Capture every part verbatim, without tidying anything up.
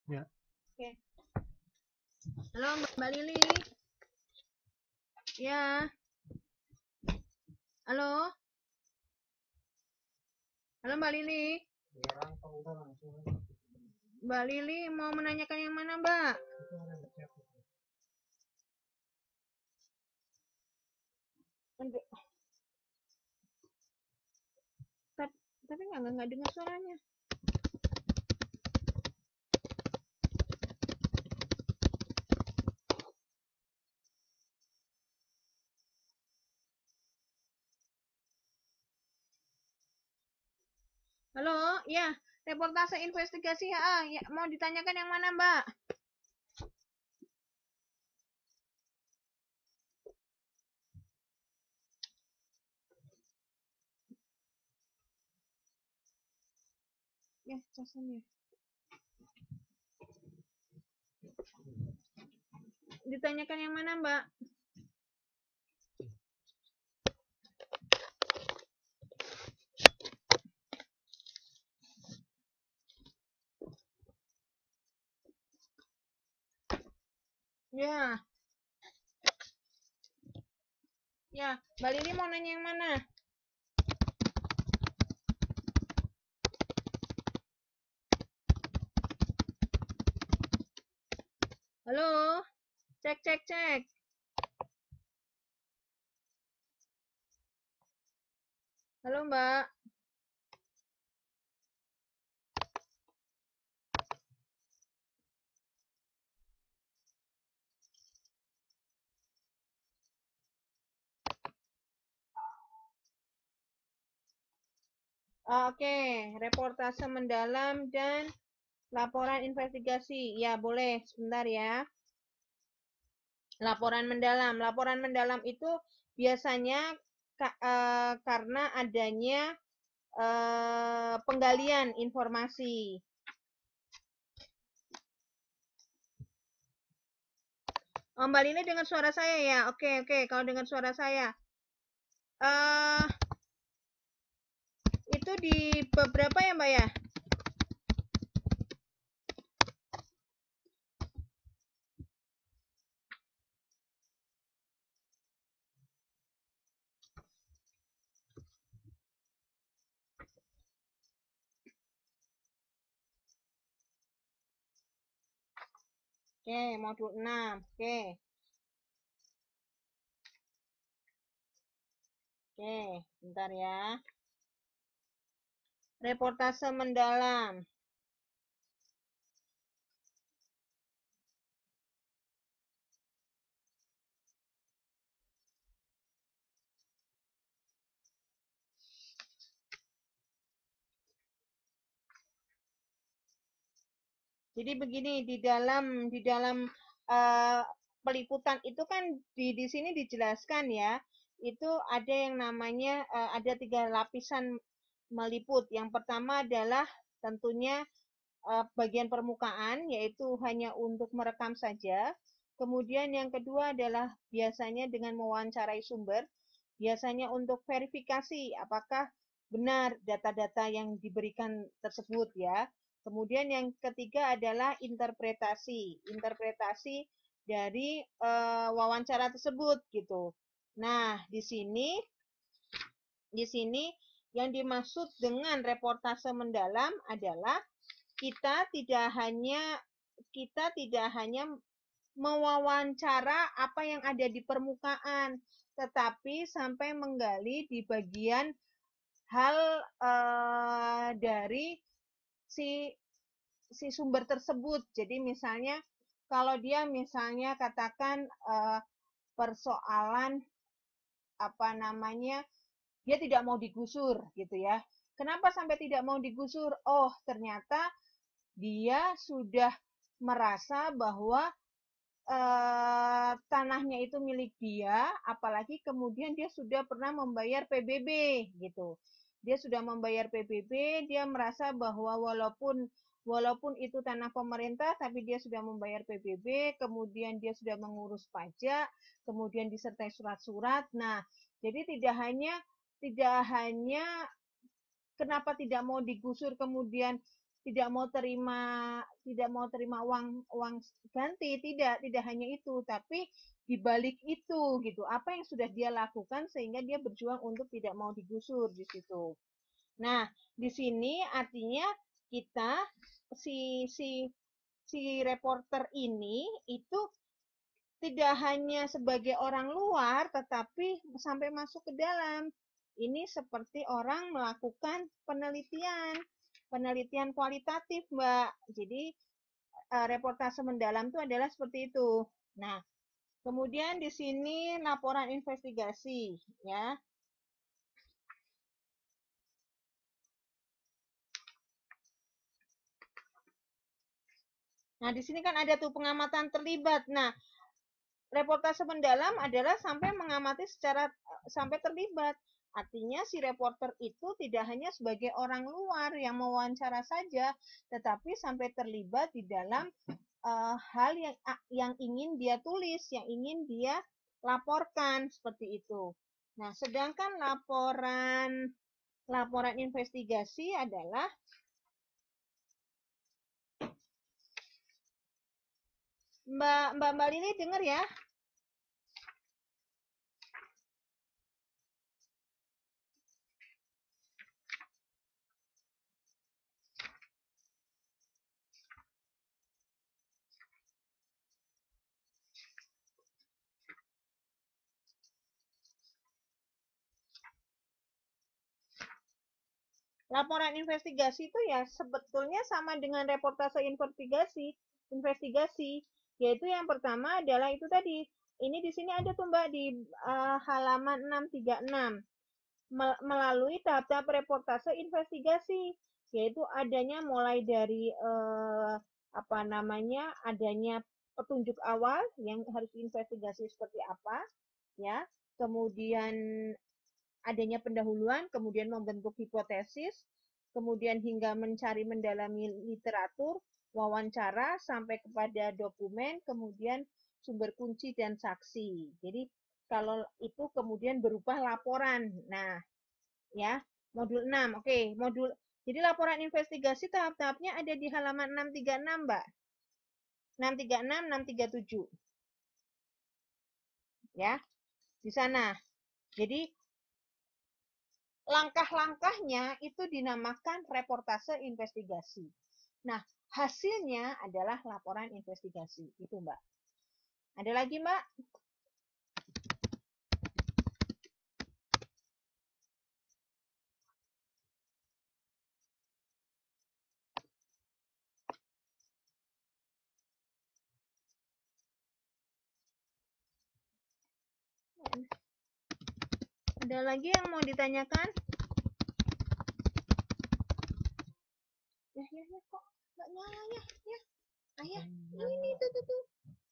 Ya. Oke. Halo Mbak Lili. Ya. Halo. Halo Mbak Lili. Mbak Lili mau menanyakan yang mana, Mbak? Tapi, tapi nggak nggak dengar suaranya. Halo, ya, reportase investigasi ya, ya mau ditanyakan yang mana, Mbak? Ya, casannya. Ditanyakan yang mana, Mbak? Ya. Ya, Mbak Lili mau nanya yang mana? Halo? Cek, cek, cek. Halo, Mbak. Oke, reportase mendalam dan laporan investigasi. Ya, boleh. Sebentar ya. Laporan mendalam. Laporan mendalam itu biasanya ka, eh, karena adanya eh, penggalian informasi. Oh, Mbak Lili dengar suara saya ya? Oke, oke. Kalau dengar suara saya. Uh, itu di beberapa ya, Mbak ya? Oke, modul enam. Oke. Oke, bentar ya. Reportase mendalam. Jadi begini, di dalam di dalam uh, peliputan itu kan di di sini dijelaskan ya, itu ada yang namanya uh, ada tiga lapisan meliput. Yang pertama adalah tentunya uh, bagian permukaan, yaitu hanya untuk merekam saja. Kemudian yang kedua adalah biasanya dengan mewawancarai sumber, biasanya untuk verifikasi apakah benar data-data yang diberikan tersebut ya. Kemudian yang ketiga adalah interpretasi, interpretasi dari uh, wawancara tersebut gitu. Nah, di sini di sini yang dimaksud dengan reportase mendalam adalah kita tidak hanya kita tidak hanya mewawancara apa yang ada di permukaan, tetapi sampai menggali di bagian hal uh, dari si si sumber tersebut. Jadi misalnya kalau dia misalnya katakan uh, persoalan apa namanya dia tidak mau digusur gitu ya. Kenapa sampai tidak mau digusur? Oh, ternyata dia sudah merasa bahwa eh, tanahnya itu milik dia, apalagi kemudian dia sudah pernah membayar P B B gitu. Dia sudah membayar P B B, dia merasa bahwa walaupun walaupun itu tanah pemerintah, tapi dia sudah membayar P B B, kemudian dia sudah mengurus pajak, kemudian disertai surat-surat. Nah, jadi tidak hanya tidak hanya kenapa tidak mau digusur kemudian tidak mau terima tidak mau terima uang uang ganti, tidak tidak hanya itu, tapi dibalik itu gitu, apa yang sudah dia lakukan sehingga dia berjuang untuk tidak mau digusur di situ. Nah, di sini artinya kita si si si reporter ini itu tidak hanya sebagai orang luar, tetapi sampai masuk ke dalam. Ini seperti orang melakukan penelitian, penelitian kualitatif, Mbak. Jadi, uh, reportase mendalam itu adalah seperti itu. Nah, kemudian di sini laporan investigasi, ya. Nah, di sini kan ada tuh pengamatan terlibat. Nah, reportase mendalam adalah sampai mengamati secara sampai terlibat. Artinya si reporter itu tidak hanya sebagai orang luar yang mewawancara saja, tetapi sampai terlibat di dalam uh, hal yang yang ingin dia tulis, yang ingin dia laporkan seperti itu. Nah, sedangkan laporan laporan investigasi adalah Mbak Mbak Mbak Lili dengar ya? Laporan investigasi itu ya sebetulnya sama dengan reportase investigasi, investigasi, yaitu yang pertama adalah itu tadi. Ini di sini ada tuh Mbak di uh, halaman enam tiga enam. Melalui tahap-tahap reportase investigasi, yaitu adanya mulai dari uh, apa namanya? Adanya petunjuk awal yang harus diinvestigasi seperti apa, ya. Kemudian adanya pendahuluan, kemudian membentuk hipotesis, kemudian hingga mencari mendalami literatur, wawancara, sampai kepada dokumen, kemudian sumber kunci dan saksi. Jadi kalau itu kemudian berupa laporan. Nah, ya, modul enam. Oke, modul jadi laporan investigasi tahap-tahapnya ada di halaman enam tiga enam, Mbak. enam tiga enam, enam tiga tujuh. Ya, di sana. Jadi langkah-langkahnya itu dinamakan reportase investigasi. Nah, hasilnya adalah laporan investigasi. Itu, Mbak. Ada lagi, Mbak? Ada lagi yang mau ditanyakan? Ya, ya, ya, kok nggak nyala ya? Ya, ayah, ini tuh, tuh, tuh.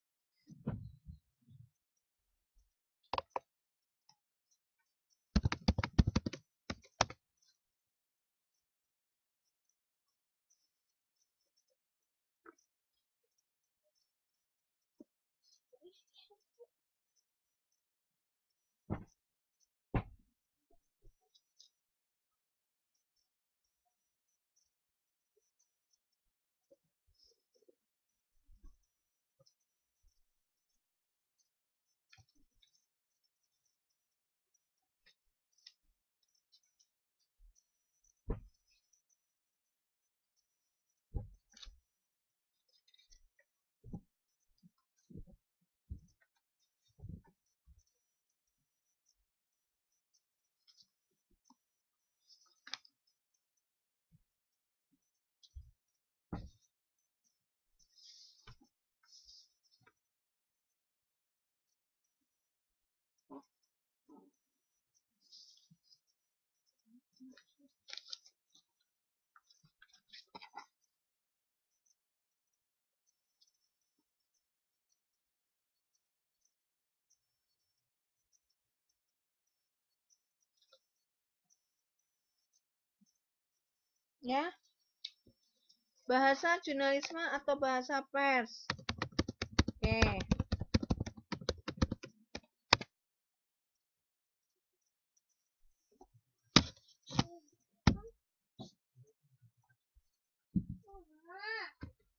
Ya, bahasa jurnalisme atau bahasa pers. Oke.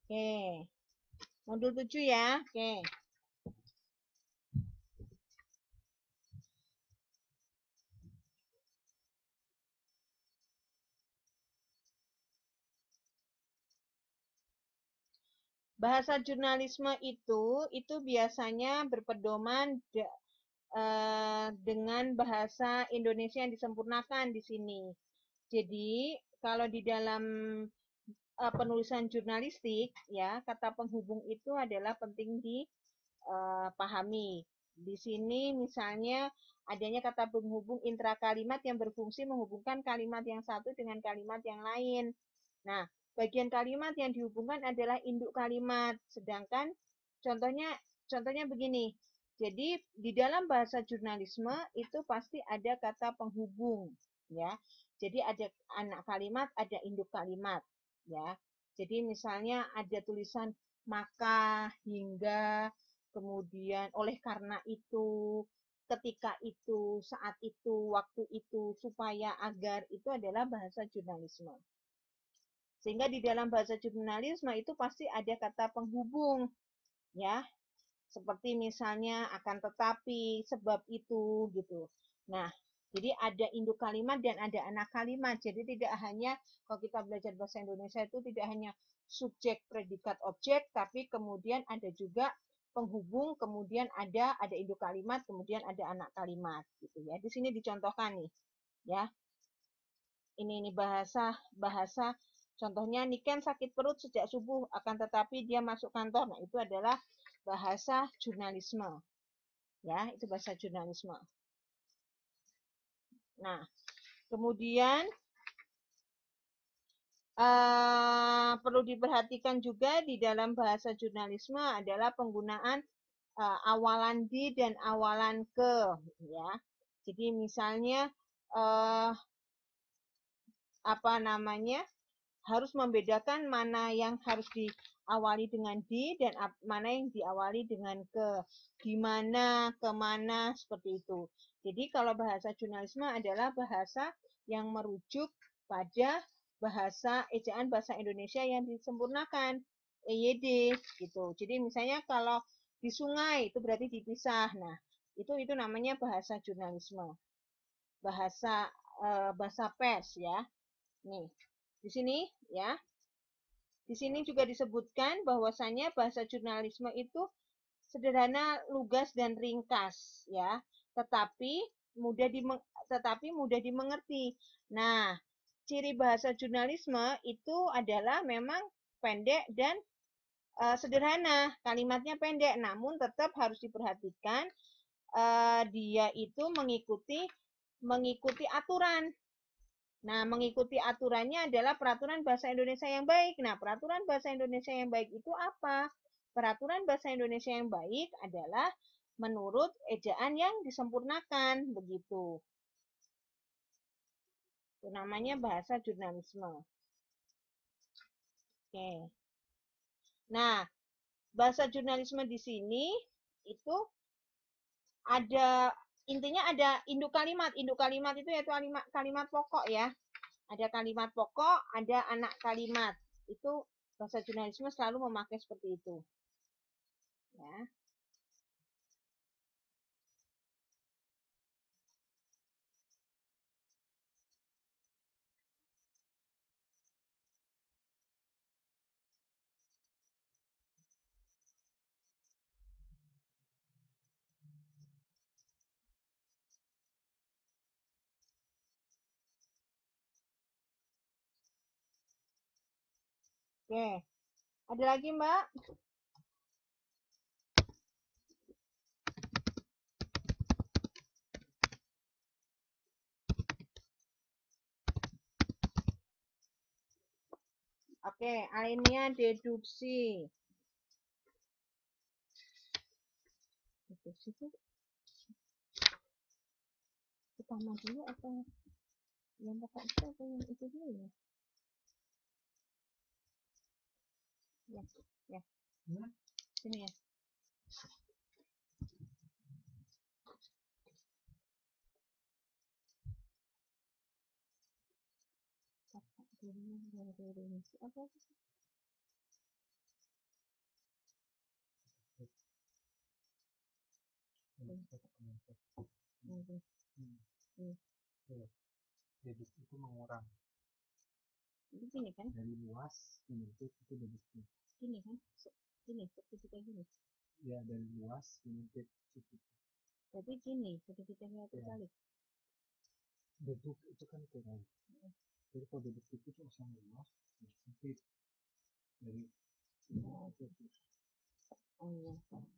Oke. Modul tujuh ya. Oke. Bahasa jurnalisme itu itu biasanya berpedoman de, eh, dengan bahasa Indonesia yang disempurnakan di sini. Jadi, kalau di dalam uh, penulisan jurnalistik ya, kata penghubung itu adalah penting dipahami. Di sini misalnya adanya kata penghubung intrakalimat yang berfungsi menghubungkan kalimat yang satu dengan kalimat yang lain. Nah, bagian kalimat yang dihubungkan adalah induk kalimat. Sedangkan contohnya contohnya begini. Jadi di dalam bahasa jurnalisme itu pasti ada kata penghubung, ya. Jadi ada anak kalimat, ada induk kalimat, ya. Jadi misalnya ada tulisan maka, hingga, kemudian oleh karena itu, ketika itu, saat itu, waktu itu, supaya, agar, itu adalah bahasa jurnalisme. Sehingga di dalam bahasa jurnalisme itu pasti ada kata penghubung, ya. Seperti misalnya akan tetapi, sebab itu, gitu. Nah, jadi ada induk kalimat dan ada anak kalimat. Jadi tidak hanya kalau kita belajar bahasa Indonesia itu tidak hanya subjek, predikat, objek, tapi kemudian ada juga penghubung, kemudian ada ada induk kalimat, kemudian ada anak kalimat, gitu ya. Di sini dicontohkan nih, ya. Ini ini bahasa bahasa contohnya Niken sakit perut sejak subuh akan tetapi dia masuk kantor. Nah, itu adalah bahasa jurnalisme. Ya, itu bahasa jurnalisme. Nah, kemudian uh, perlu diperhatikan juga di dalam bahasa jurnalisme adalah penggunaan uh, awalan di dan awalan ke, ya. Jadi misalnya uh, apa namanya? Harus membedakan mana yang harus diawali dengan di dan mana yang diawali dengan ke, gimana, kemana, seperti itu. Jadi kalau bahasa jurnalisme adalah bahasa yang merujuk pada bahasa ejaan bahasa Indonesia yang disempurnakan, E Y D gitu. Jadi misalnya kalau di sungai itu berarti dipisah. Nah, itu itu namanya bahasa jurnalisme. Bahasa eh, bahasa pers ya. Nih, di sini ya. Di sini juga disebutkan bahwasanya bahasa jurnalisme itu sederhana, lugas dan ringkas ya, tetapi mudah di tetapi mudah dimengerti. Nah, ciri bahasa jurnalisme itu adalah memang pendek dan uh, sederhana, kalimatnya pendek, namun tetap harus diperhatikan uh, dia itu mengikuti mengikuti aturan. Nah, mengikuti aturannya adalah peraturan bahasa Indonesia yang baik. Nah, peraturan bahasa Indonesia yang baik itu apa? Peraturan bahasa Indonesia yang baik adalah menurut ejaan yang disempurnakan, begitu. Itu namanya bahasa jurnalisme. Oke. Nah, bahasa jurnalisme di sini itu ada intinya ada induk kalimat. Induk kalimat itu yaitu kalimat, kalimat pokok ya. Ada kalimat pokok, ada anak kalimat. Itu bahasa jurnalisme selalu memakai seperti itu. Ya. Oke. Ada lagi, Mbak? Oke, alinea deduksi. Deduksi itu utama dulu atau yang pokok itu atau yang itu dulu ya? Ya, ya. Sini ya. Apa? Hmm. Hmm. Deduksi itu mengurang. Itu gini kan? Dari luas menyempit itu deduksi. Gini kan? Gini, segitiga gini. Ya, dari luas menyempit itu. Jadi gini, segitiga terbalik. Ya. Deduk itu kan kurang. Hmm. Jadi kalau deduksi itu sama luas menyempit dari Oh, itu. Oh iya.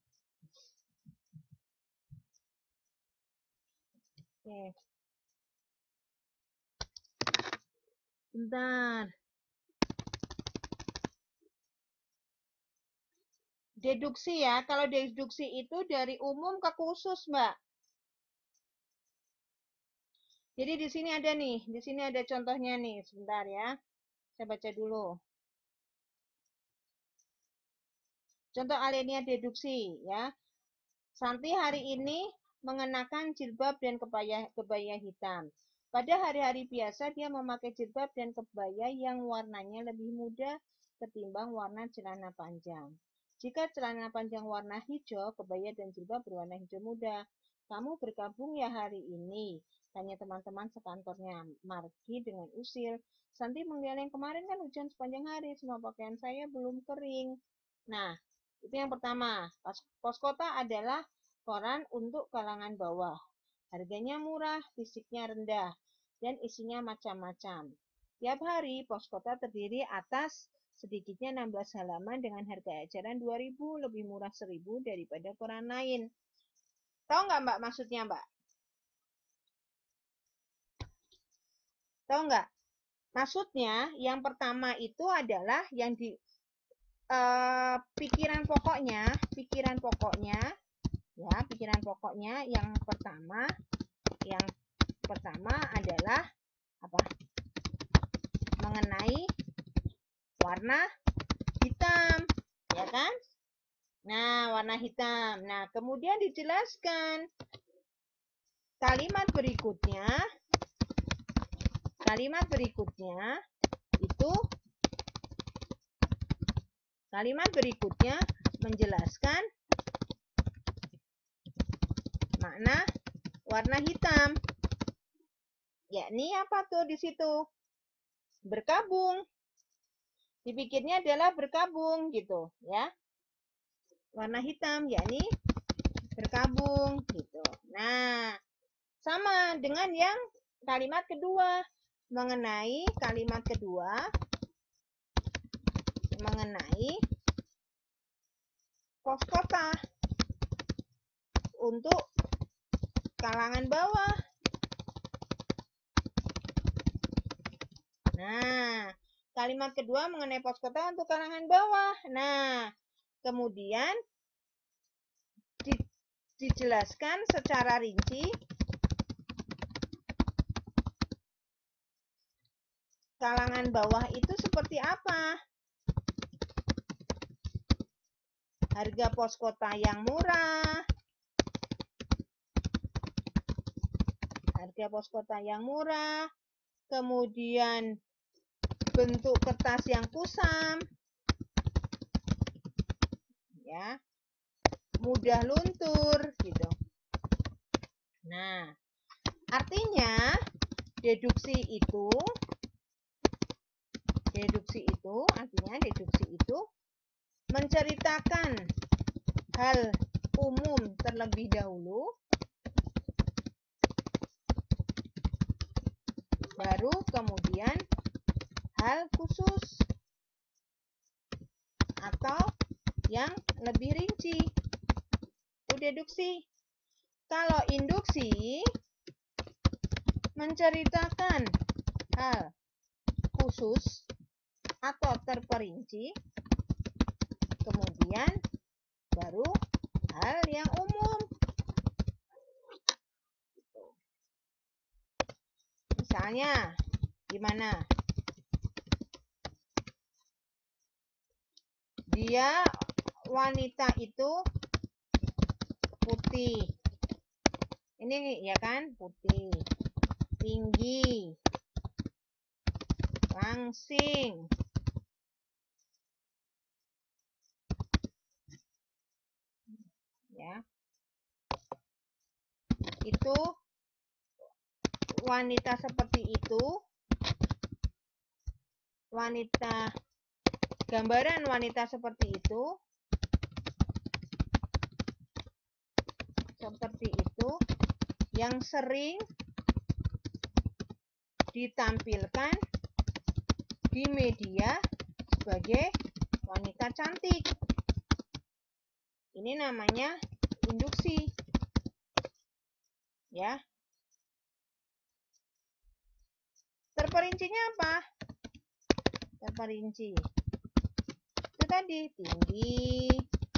Oke. Bentar. Deduksi ya, kalau deduksi itu dari umum ke khusus, Mbak. Jadi di sini ada nih, di sini ada contohnya nih, sebentar ya. Saya baca dulu. Contoh alinea deduksi ya. Santi hari ini mengenakan jilbab dan kebaya, kebaya hitam. Pada hari-hari biasa dia memakai jilbab dan kebaya yang warnanya lebih muda ketimbang warna celana panjang. Jika celana panjang warna hijau, kebaya dan jilbab berwarna hijau muda. Kamu bergabung ya hari ini? Tanya teman-teman sekantornya. Margi dengan usil. Santi menggeleng, kemarin kan hujan sepanjang hari, semua pakaian saya belum kering. Nah, itu yang pertama. Pos kota adalah koran untuk kalangan bawah. Harganya murah, fisiknya rendah, dan isinya macam-macam. Tiap hari, pos kota terdiri atas sedikitnya enam belas halaman dengan harga eceran dua ribu, lebih murah seribu daripada koran lain. Tahu nggak Mbak maksudnya Mbak? Tahu nggak? Maksudnya yang pertama itu adalah yang di uh, pikiran pokoknya, pikiran pokoknya, ya pikiran pokoknya yang pertama, yang pertama adalah apa? Mengenai warna hitam, ya kan? Nah, warna hitam. Nah, kemudian dijelaskan kalimat berikutnya. Kalimat berikutnya itu kalimat berikutnya menjelaskan makna warna hitam. Yakni apa tuh di situ? Berkabung. Dipikirnya adalah berkabung gitu, ya. Warna hitam yakni berkabung gitu. Nah, sama dengan yang kalimat kedua. Mengenai kalimat kedua mengenai pos kota untuk kalangan bawah. Nah, kalimat kedua mengenai pos kota untuk kalangan bawah. Nah, kemudian di, dijelaskan secara rinci kalangan bawah itu seperti apa? Harga pos kota yang murah. Harga pos kota yang murah. Kemudian bentuk kertas yang kusam. Ya. Mudah luntur gitu. Nah, artinya deduksi itu deduksi itu artinya deduksi itu menceritakan hal umum terlebih dahulu, baru kemudian hal khusus atau yang lebih rinci. Itu deduksi. Kalau induksi menceritakan hal khusus atau terperinci, kemudian baru hal yang umum. Misalnya, gimana? Dia wanita itu putih. Ini ya kan, putih. Tinggi. Langsing. Ya. itu wanita seperti itu, wanita gambaran wanita seperti itu, seperti itu yang sering ditampilkan di media sebagai wanita cantik. Ini namanya induksi. Ya. Terperincinya apa? Terperinci. Itu tadi tinggi,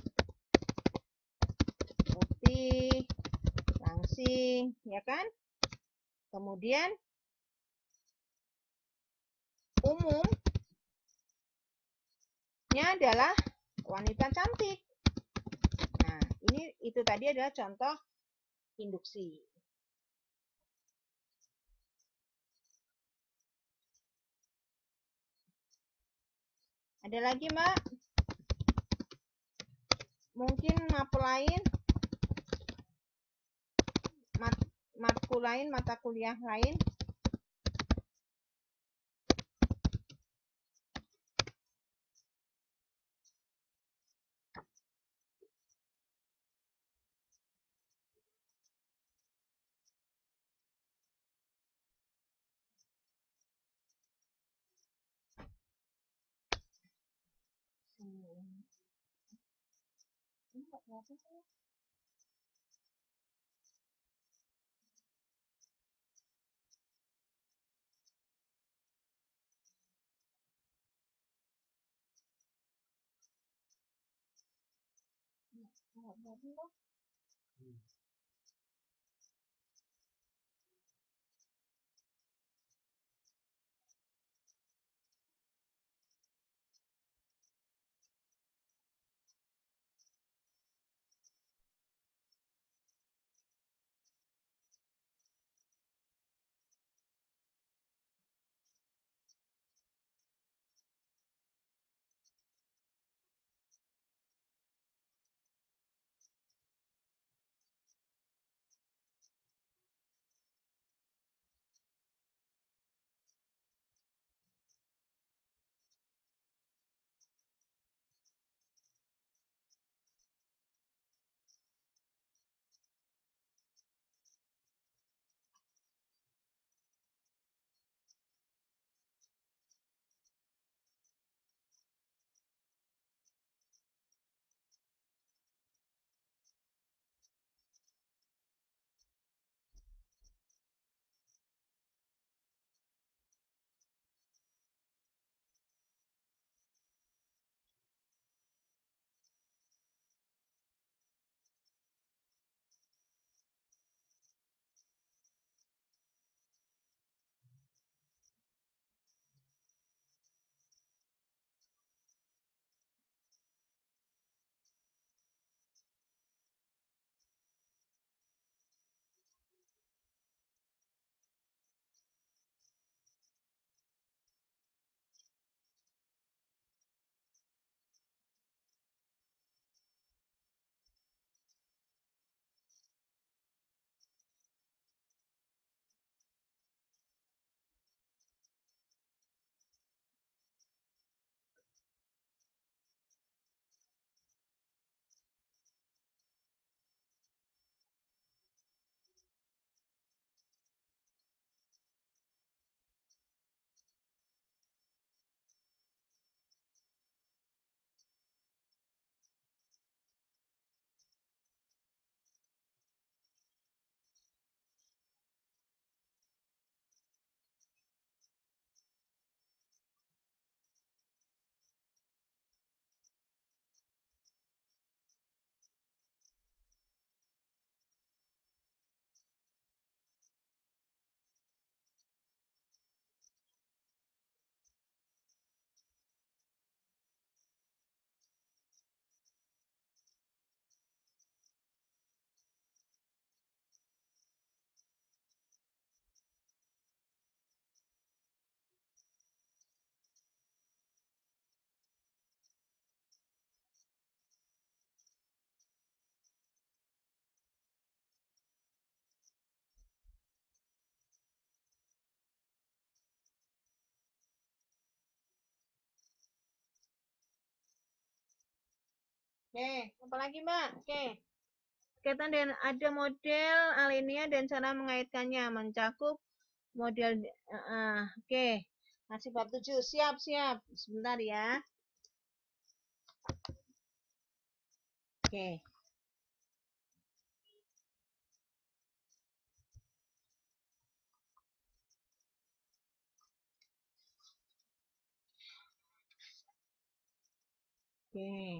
putih, langsing, ya kan? Kemudian umumnya adalah wanita cantik. Nah, ini itu tadi adalah contoh induksi. Ada lagi, Mbak? Mungkin mapel lain, mat, matkul lain, mata kuliah lain. Hmm. Ini nggak kelihatan saya. Nggak kelihatan loh. Oke, apa lagi Mbak? Oke. Berkaitan dengan ada model alinea dan cara mengaitkannya, mencakup model uh, uh, oke. Okay. Masih bab tujuh. Siap, siap. Sebentar ya. Oke. Okay. Oke. Okay.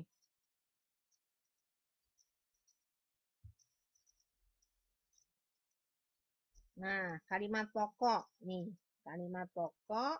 Nah, kalimat pokok nih, kalimat pokok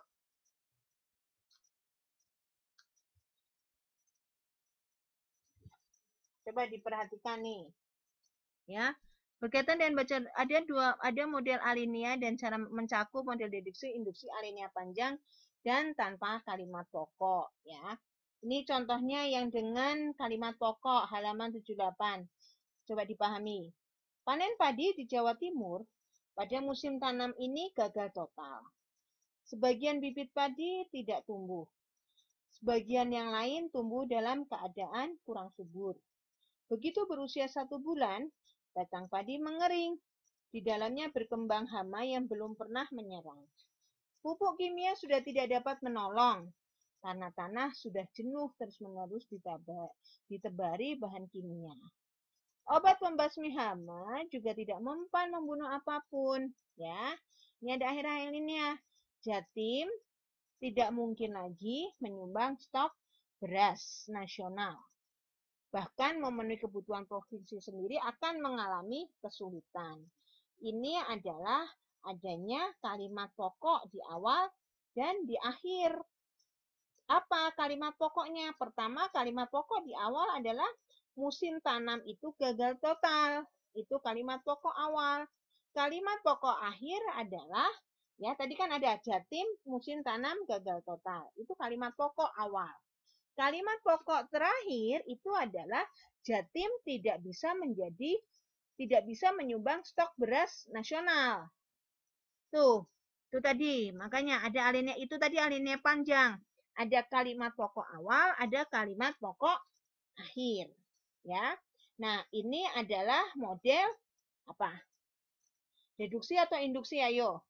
coba diperhatikan nih. Ya. Berkaitan dengan baca ada dua ada model alinea dan cara mencakup model deduksi induksi alinea panjang dan tanpa kalimat pokok ya. Ini contohnya yang dengan kalimat pokok halaman tujuh puluh delapan. Coba dipahami. Panen padi di Jawa Timur pada musim tanam ini gagal total. Sebagian bibit padi tidak tumbuh. Sebagian yang lain tumbuh dalam keadaan kurang subur. Begitu berusia satu bulan, batang padi mengering. Di dalamnya berkembang hama yang belum pernah menyerang. Pupuk kimia sudah tidak dapat menolong, karena tanah sudah jenuh terus-menerus ditebari bahan kimia. Obat pembasmi hama juga tidak mempan membunuh apapun. Ya, ini ada akhir-akhir ini ya. Jatim tidak mungkin lagi menyumbang stok beras nasional. Bahkan memenuhi kebutuhan provinsi sendiri akan mengalami kesulitan. Ini adalah adanya kalimat pokok di awal dan di akhir. Apa kalimat pokoknya? Pertama, kalimat pokok di awal adalah musim tanam itu gagal total. Itu kalimat pokok awal. Kalimat pokok akhir adalah, ya tadi kan ada jatim musim tanam gagal total. Itu kalimat pokok awal. Kalimat pokok terakhir itu adalah jatim tidak bisa menjadi tidak bisa menyumbang stok beras nasional. Tuh, itu tadi. Makanya ada alinea itu tadi alinea panjang. Ada kalimat pokok awal, ada kalimat pokok akhir. Ya. Nah, ini adalah model apa? Deduksi atau induksi, ayo.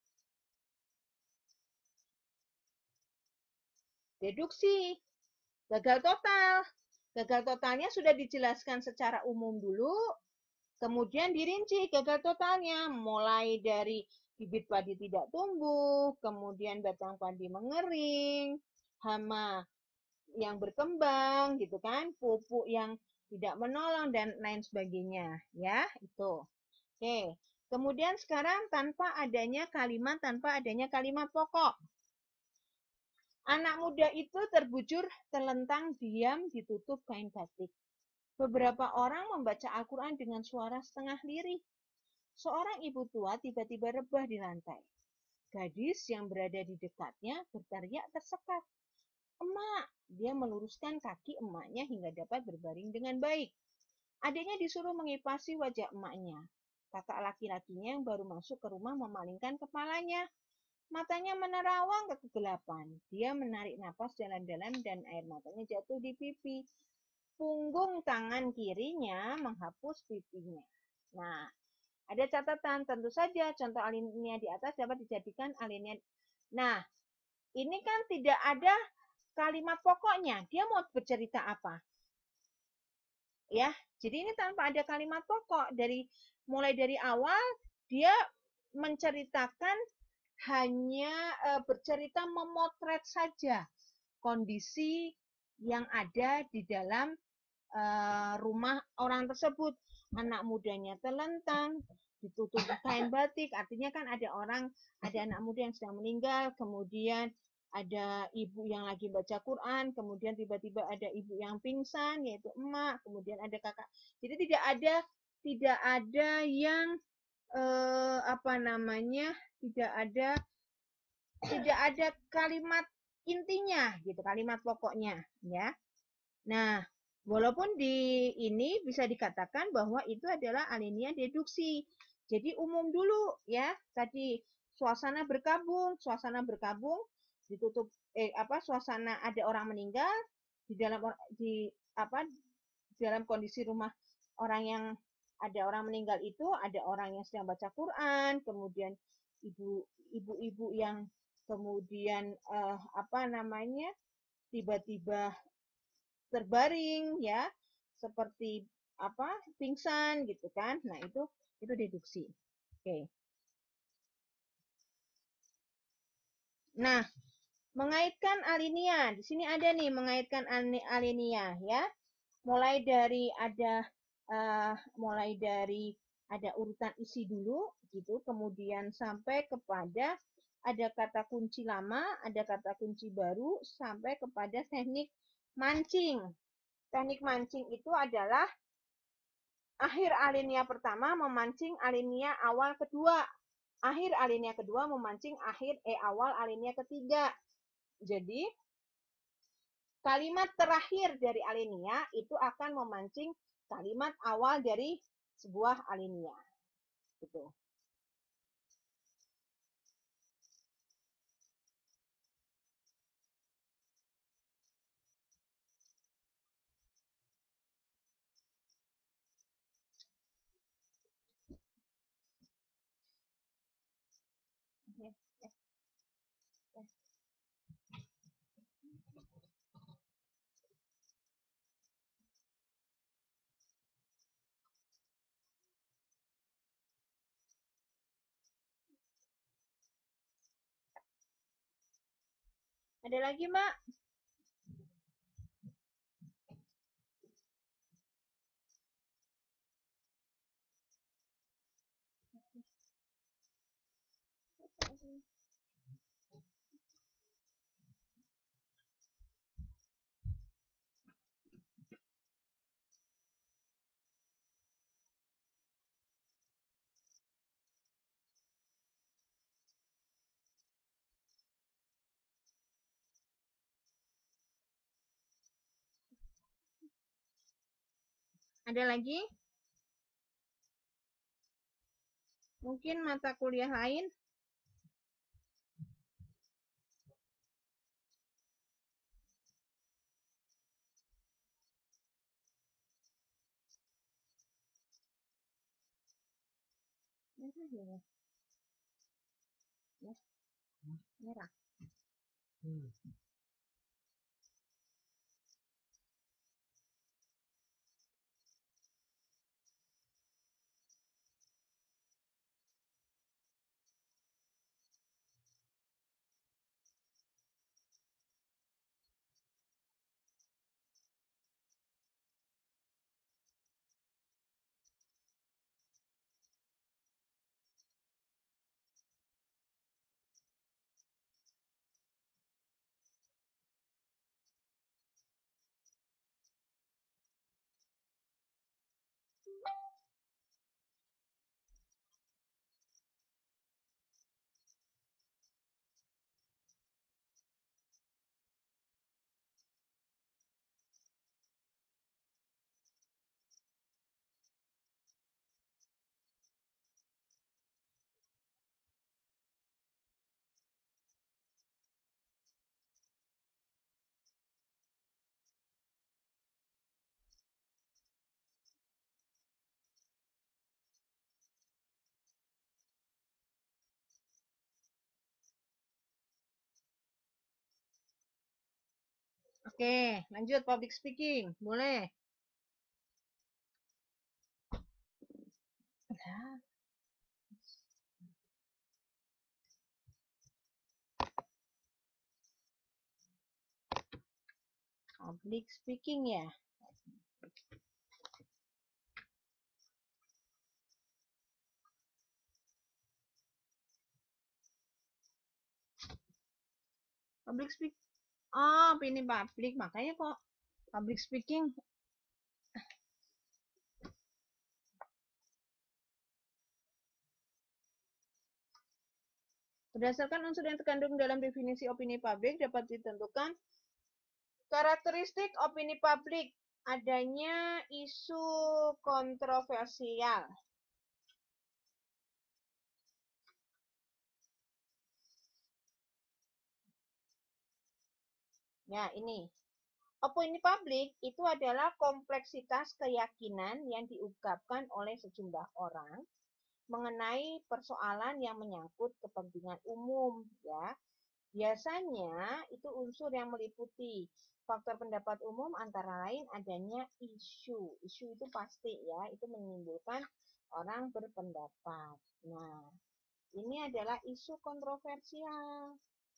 Deduksi. Gagal total. Gagal totalnya sudah dijelaskan secara umum dulu. Kemudian dirinci gagal totalnya. Mulai dari bibit padi tidak tumbuh, kemudian batang padi mengering, hama yang berkembang, gitu kan, pupuk yang tidak menolong dan lain sebagainya, ya itu. Oke, kemudian sekarang tanpa adanya kalimat tanpa adanya kalimat pokok. Anak muda itu terbujur terlentang diam ditutup kain batik. Beberapa orang membaca Al-Quran dengan suara setengah lirih. Seorang ibu tua tiba-tiba rebah di lantai. Gadis yang berada di dekatnya berteriak tersekat. Emak, dia meluruskan kaki emaknya hingga dapat berbaring dengan baik. Adiknya disuruh mengipasi wajah emaknya. Kakak laki-lakinya yang baru masuk ke rumah memalingkan kepalanya. Matanya menerawang ke kegelapan. Dia menarik napas dalam-dalam dan air matanya jatuh di pipi. Punggung tangan kirinya menghapus pipinya. Nah, ada catatan, tentu saja contoh alinea di atas dapat dijadikan alinea. Nah, ini kan tidak ada kalimat pokoknya. Dia mau bercerita apa? Ya, jadi ini tanpa ada kalimat pokok. Dari mulai dari awal dia menceritakan hanya e, bercerita memotret saja kondisi yang ada di dalam e, rumah orang tersebut. Anak mudanya terlentang, ditutup kain batik, artinya kan ada orang, ada anak muda yang sedang meninggal, kemudian ada ibu yang lagi baca Quran, kemudian tiba-tiba ada ibu yang pingsan, yaitu emak, kemudian ada kakak. Jadi tidak ada tidak ada yang eh, apa namanya, tidak ada tidak ada kalimat intinya, gitu, kalimat pokoknya, ya. Nah, walaupun di ini bisa dikatakan bahwa itu adalah alinea deduksi. Jadi umum dulu ya. Tadi suasana berkabung, suasana berkabung ditutup eh apa suasana ada orang meninggal di dalam di apa dalam kondisi rumah orang yang ada orang meninggal itu ada orang yang sedang baca Quran, kemudian ibu ibu-ibu yang kemudian uh, apa namanya tiba-tiba terbaring ya seperti apa pingsan gitu kan. Nah, itu itu deduksi. Oke. Nah, mengaitkan alinea. Di sini ada nih mengaitkan alinea ya. Mulai dari ada uh, mulai dari ada urutan isi dulu gitu, kemudian sampai kepada ada kata kunci lama, ada kata kunci baru sampai kepada teknik mancing. Teknik mancing itu adalah akhir alinea pertama memancing alinea awal kedua. Akhir alinea kedua memancing akhir eh awal alinea ketiga. Jadi kalimat terakhir dari alinea itu akan memancing kalimat awal dari sebuah alinea. Gitu. Ada lagi, Mbak? Ada lagi? Mungkin mata kuliah lain? Ya. Merah. Hmm. Oke, lanjut public speaking. Boleh. Public speaking ya. Public speak. Oh, ini public, makanya kok public speaking. Berdasarkan unsur yang terkandung dalam definisi opini publik dapat ditentukan karakteristik opini publik adanya isu kontroversial. Ya, ini. Opini publik itu adalah kompleksitas keyakinan yang diungkapkan oleh sejumlah orang mengenai persoalan yang menyangkut kepentingan umum, ya. Biasanya itu unsur yang meliputi faktor pendapat umum antara lain adanya isu. Isu itu pasti, ya, itu menimbulkan orang berpendapat. Nah, ini adalah isu kontroversial.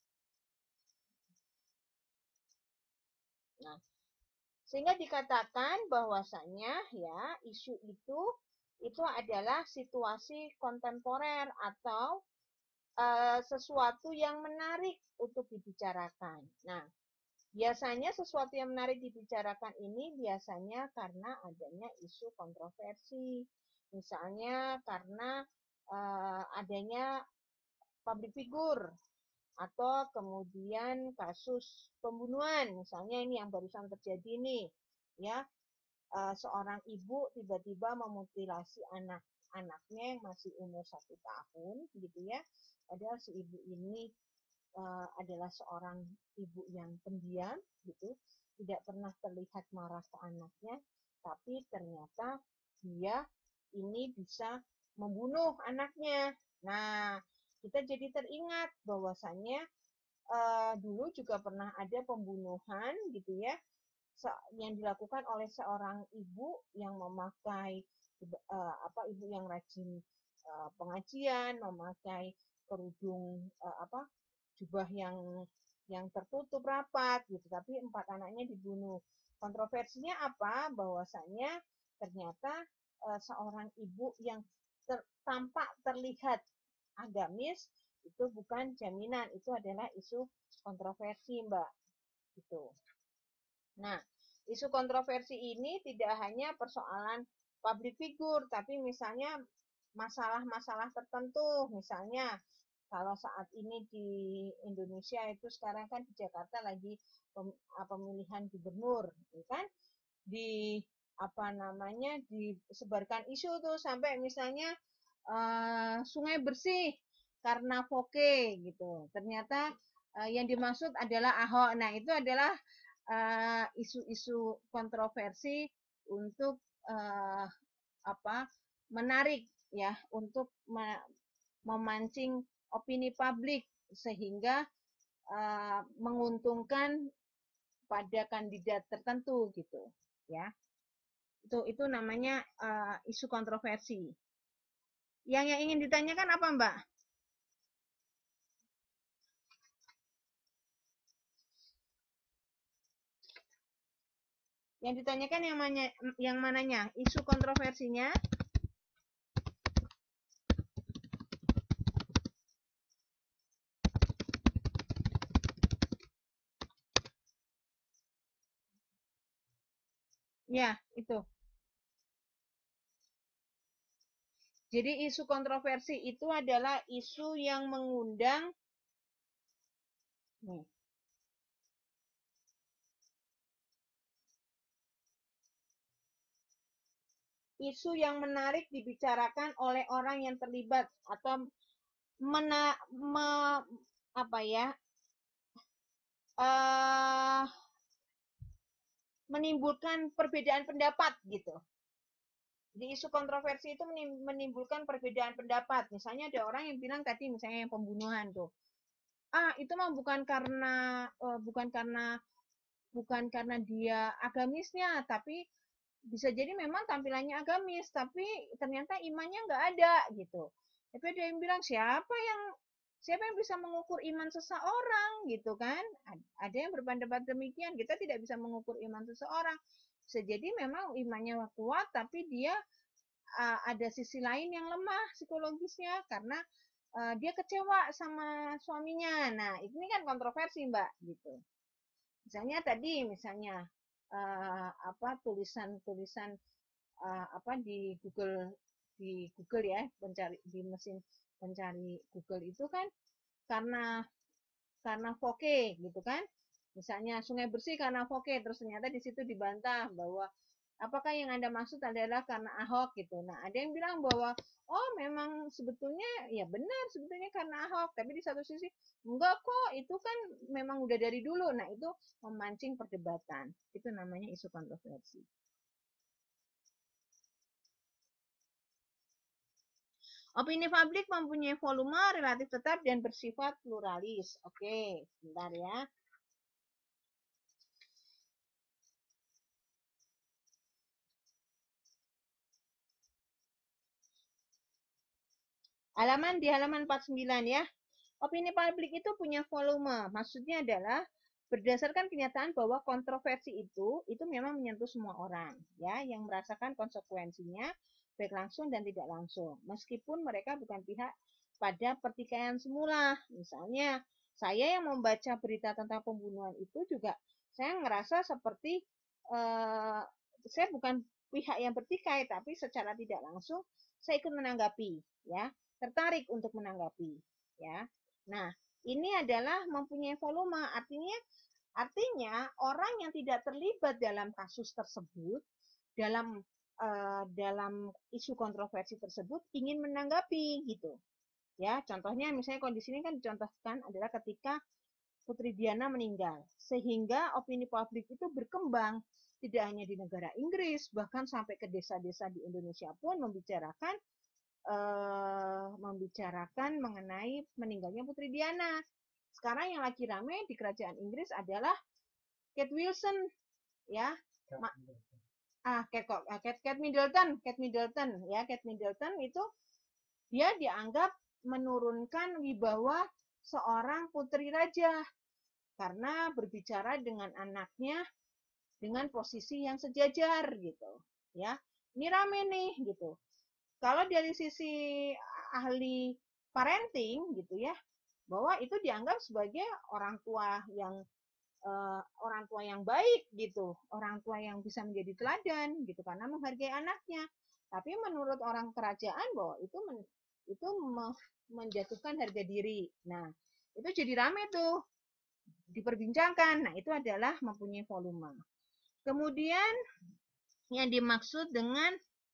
Nah, sehingga dikatakan bahwasanya, ya, isu itu itu adalah situasi kontemporer atau uh, sesuatu yang menarik untuk dibicarakan. Nah, biasanya sesuatu yang menarik dibicarakan ini biasanya karena adanya isu kontroversi. Misalnya karena uh, adanya public figure atau kemudian kasus pembunuhan. Misalnya ini yang barusan terjadi nih, ya, uh, seorang ibu tiba-tiba memutilasi anak-anaknya yang masih umur satu tahun, gitu ya. Padahal si ibu ini uh, adalah seorang ibu yang pendiam, gitu, tidak pernah terlihat marah ke anaknya, tapi ternyata dia ini bisa membunuh anaknya. Nah, kita jadi teringat bahwasannya uh, dulu juga pernah ada pembunuhan, gitu ya, yang dilakukan oleh seorang ibu yang memakai uh, apa ibu yang rajin uh, pengajian, memakai kerudung uh, apa jubah yang yang tertutup rapat, gitu, tapi empat anaknya dibunuh. Kontroversinya apa? Bahwasanya ternyata uh, seorang ibu yang ter, tampak terlihat agamis itu bukan jaminan, itu adalah isu kontroversi, Mbak, gitu. Nah, isu kontroversi ini tidak hanya persoalan public figure, tapi misalnya masalah-masalah tertentu. Misalnya, kalau saat ini di Indonesia itu sekarang kan di Jakarta lagi pemilihan gubernur, kan? Di apa namanya disebarkan isu tuh sampai misalnya uh, sungai bersih karena Voke, gitu. Ternyata uh, yang dimaksud adalah Ahok. Nah, itu adalah isu-isu uh, kontroversi untuk uh, apa menarik, ya, untuk me memancing opini publik sehingga uh, menguntungkan pada kandidat tertentu, gitu, ya. Itu itu namanya uh, isu kontroversi. Yang yang ingin ditanyakan apa, Mbak? Yang ditanyakan yang mana, yang mananya? Isu kontroversinya? Ya, itu. Jadi isu kontroversi itu adalah isu yang mengundang nih. Isu yang menarik dibicarakan oleh orang yang terlibat atau mena, me, apa ya? Uh, menimbulkan perbedaan pendapat, gitu. Jadi isu kontroversi itu menimbulkan perbedaan pendapat. Misalnya ada orang yang bilang tadi misalnya yang pembunuhan tuh. Ah, itu mah bukan karena uh, bukan karena bukan karena dia agamisnya, tapi bisa jadi memang tampilannya agamis, tapi ternyata imannya nggak ada, gitu. Tapi ada yang bilang siapa yang siapa yang bisa mengukur iman seseorang, gitu kan? Ada yang berpendapat demikian. Kita tidak bisa mengukur iman seseorang. Bisa jadi memang imannya kuat, tapi dia uh, ada sisi lain yang lemah psikologisnya karena uh, dia kecewa sama suaminya. Nah, ini kan kontroversi, Mbak, gitu. Misalnya tadi, misalnya uh, apa tulisan-tulisan uh, apa di Google di Google ya, pencari di mesin pencari Google itu kan karena karena Voke, gitu kan. Misalnya sungai bersih karena Voke, terus ternyata di situ dibantah bahwa apakah yang Anda maksud adalah karena Ahok gitu. Nah, ada yang bilang bahwa oh memang sebetulnya ya benar sebetulnya karena Ahok, tapi di satu sisi enggak kok, itu kan memang udah dari dulu. Nah, itu memancing perdebatan. Itu namanya isu kontroversi. Opini publik mempunyai volume relatif tetap dan bersifat pluralis. Oke, sebentar ya. Halaman di halaman empat puluh sembilan ya. Opini publik itu punya volume. Maksudnya adalah berdasarkan kenyataan bahwa kontroversi itu itu memang menyentuh semua orang ya yang merasakan konsekuensinya baik langsung dan tidak langsung. Meskipun mereka bukan pihak pada pertikaian semula. Misalnya saya yang membaca berita tentang pembunuhan itu juga saya ngerasa seperti eh, saya bukan pihak yang bertikai, tapi secara tidak langsung saya ikut menanggapi ya, tertarik untuk menanggapi ya. Nah, ini adalah mempunyai volume, artinya artinya orang yang tidak terlibat dalam kasus tersebut, dalam uh, dalam isu kontroversi tersebut ingin menanggapi gitu. Ya, contohnya misalnya kondisi ini kan dicontohkan adalah ketika Putri Diana meninggal, sehingga opini publik itu berkembang tidak hanya di negara Inggris, bahkan sampai ke desa-desa di Indonesia pun membicarakan uh, membicarakan mengenai meninggalnya Putri Diana. Sekarang yang lagi rame di kerajaan Inggris adalah Kate Wilson, ya. Ma ah, Kate, Kate, Kate Middleton, Kate Middleton, ya, Kate Middleton itu dia dianggap menurunkan wibawa seorang putri raja karena berbicara dengan anaknya dengan posisi yang sejajar gitu, ya. Ini rame nih gitu. Kalau dari sisi ahli parenting gitu ya, bahwa itu dianggap sebagai orang tua yang uh, orang tua yang baik gitu, orang tua yang bisa menjadi teladan gitu karena menghargai anaknya. Tapi menurut orang kerajaan bahwa itu men, itu me, menjatuhkan harga diri. Nah, itu jadi rame tuh diperbincangkan. Nah, itu adalah mempunyai volume. Kemudian yang dimaksud dengan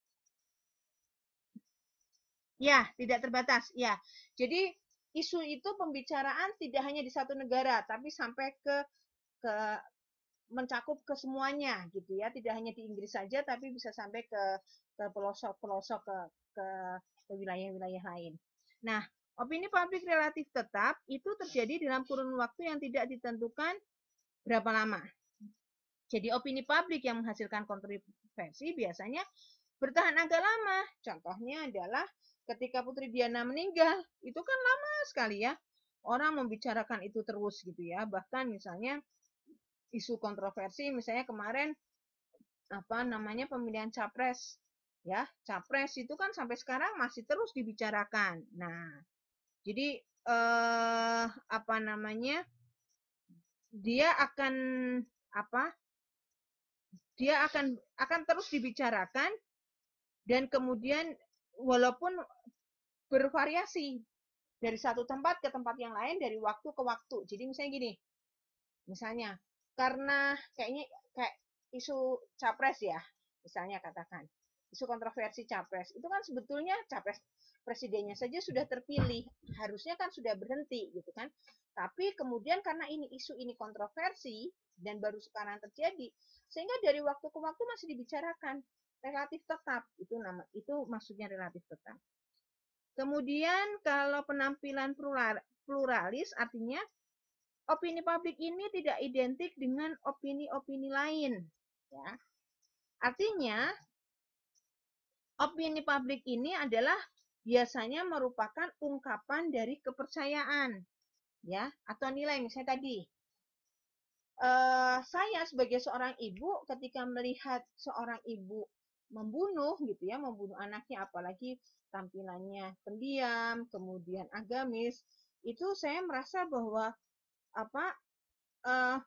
ya, tidak terbatas. Ya. Jadi isu itu pembicaraan tidak hanya di satu negara, tapi sampai ke ke mencakup ke semuanya gitu ya. Tidak hanya di Inggris saja, tapi bisa sampai ke ke pelosok-pelosok ke ke ke wilayah-wilayah lain. Nah, opini publik relatif tetap itu terjadi dalam kurun waktu yang tidak ditentukan berapa lama. Jadi opini publik yang menghasilkan kontroversi biasanya bertahan agak lama. Contohnya adalah ketika Putri Diana meninggal, itu kan lama sekali ya. Orang membicarakan itu terus gitu ya. Bahkan misalnya isu kontroversi misalnya kemarin apa namanya pemilihan capres ya. Capres itu kan sampai sekarang masih terus dibicarakan. Nah, jadi eh apa namanya? Dia akan apa? Dia akan akan terus dibicarakan dan kemudian walaupun bervariasi dari satu tempat ke tempat yang lain dari waktu ke waktu. Jadi misalnya gini, misalnya karena kayaknya kayak isu capres ya, misalnya katakan isu kontroversi capres itu kan sebetulnya capres presidennya saja sudah terpilih, harusnya kan sudah berhenti gitu kan. Tapi kemudian karena ini isu ini kontroversi dan baru sekarang terjadi, sehingga dari waktu ke waktu masih dibicarakan relatif tetap itu nama itu maksudnya relatif tetap. Kemudian kalau penampilan pluralis artinya opini publik ini tidak identik dengan opini-opini lain ya. Artinya opini publik ini adalah biasanya merupakan ungkapan dari kepercayaan ya atau nilai. Misalnya tadi uh, saya sebagai seorang ibu ketika melihat seorang ibu membunuh gitu ya, membunuh anaknya apalagi tampilannya pendiam, kemudian agamis, itu saya merasa bahwa apa uh,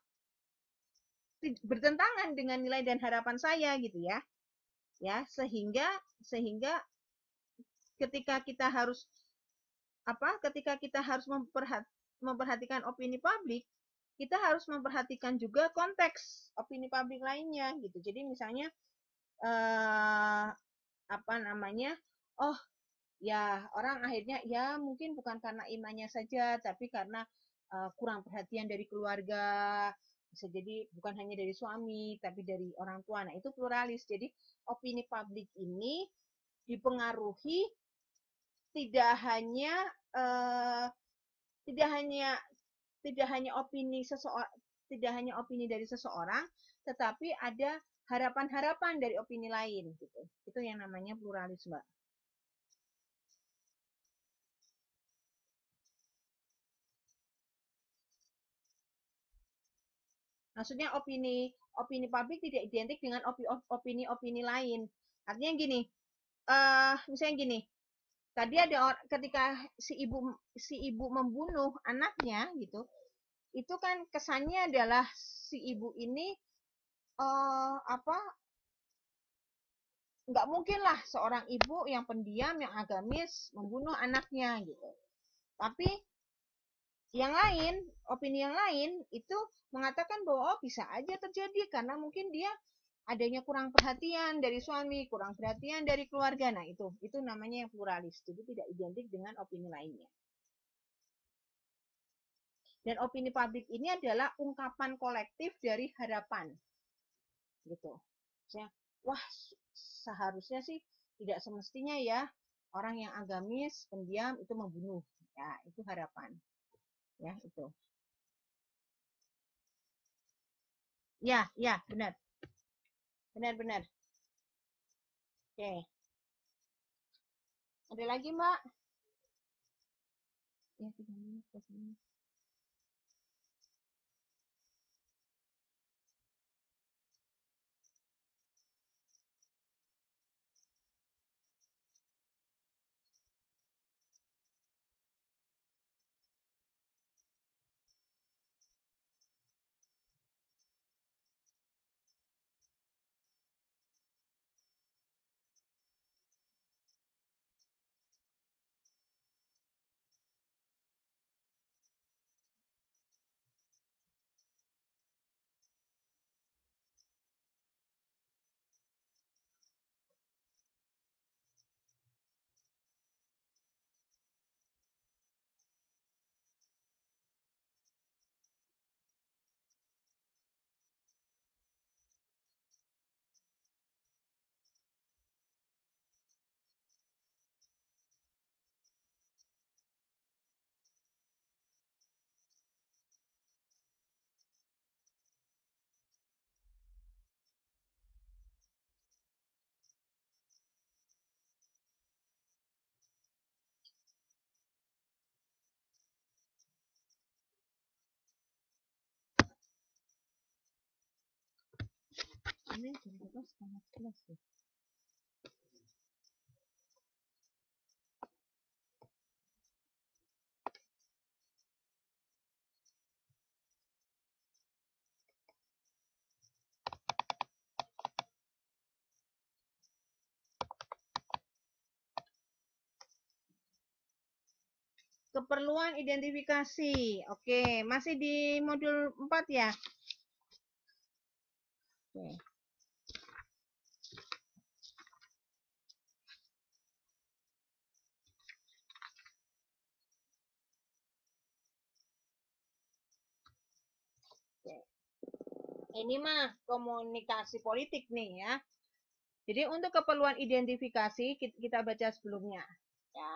bertentangan dengan nilai dan harapan saya gitu ya. Ya, sehingga sehingga ketika kita harus apa? Ketika kita harus memperhat, memperhatikan opini publik, kita harus memperhatikan juga konteks opini publik lainnya gitu. Jadi misalnya uh, apa namanya, oh ya orang akhirnya ya mungkin bukan karena imannya saja, tapi karena uh, kurang perhatian dari keluarga, bisa jadi bukan hanya dari suami, tapi dari orang tua. Nah itu pluralis. Jadi opini publik ini dipengaruhi tidak hanya uh, tidak hanya tidak hanya opini seseorang, tidak hanya opini dari seseorang, tetapi ada harapan-harapan dari opini lain gitu. Itu yang namanya pluralis, Mbak. Maksudnya opini opini publik tidak identik dengan opini-opini lain. Artinya gini, uh, misalnya gini, tadi ada ketika si ibu si ibu membunuh anaknya gitu, itu kan kesannya adalah si ibu ini uh, apa nggak mungkin lah seorang ibu yang pendiam, yang agamis membunuh anaknya gitu. Tapi yang lain, opini yang lain itu mengatakan bahwa oh, bisa aja terjadi karena mungkin dia adanya kurang perhatian dari suami, kurang perhatian dari keluarga. Nah itu, itu namanya yang pluralis. Jadi tidak identik dengan opini lainnya. Dan opini publik ini adalah ungkapan kolektif dari harapan, gitu. Maksudnya, wah seharusnya sih tidak semestinya ya orang yang agamis, pendiam itu membunuh. Ya itu harapan. Ya itu. Ya, ya, benar. Benar-benar. Oke. Ada lagi, Mbak? Ya, tiga menit, tiga menit. Ini jam berapa? Setengah sebelas ya. Keperluan identifikasi. Oke, masih di modul empat ya? Oke. Oke. Ini mah komunikasi politik nih ya. Jadi untuk keperluan identifikasi kita baca sebelumnya ya.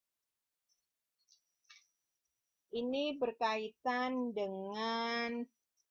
Ini berkaitan dengan